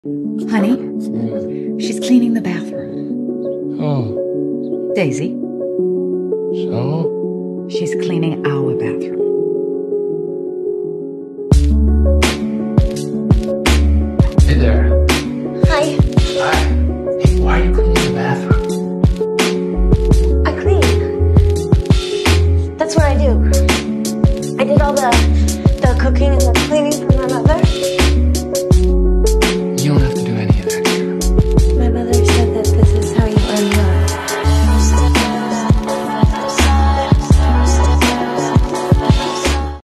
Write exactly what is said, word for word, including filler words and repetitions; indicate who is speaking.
Speaker 1: Honey,
Speaker 2: Mm.
Speaker 1: she's cleaning the bathroom.
Speaker 2: Oh,
Speaker 1: Daisy,
Speaker 2: so?
Speaker 1: she's cleaning our bathroom.